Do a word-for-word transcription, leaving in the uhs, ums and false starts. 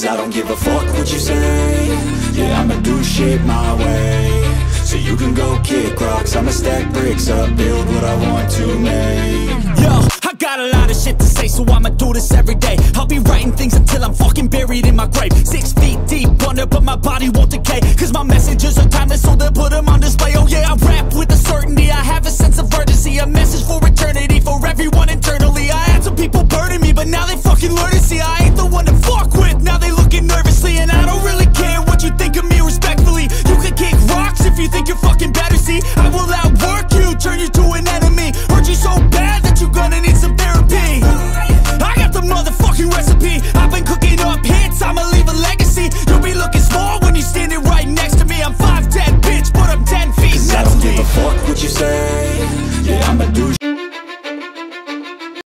cause I don't give a fuck what you say. Yeah, I'ma do shit my way. So you can go kick rocks, I'ma stack bricks up, build what I want to make. Yo, I got a lot of shit to say, so I'ma do this every day. I'll be writing things until I'm fucking buried in my grave. Six feet deep under, but my body won't decay, cause my messages are timeless, so they'll put them on display. Oh yeah, I rap with a certainty, I have a sense of urgency, a message for eternity, for everyone in turn.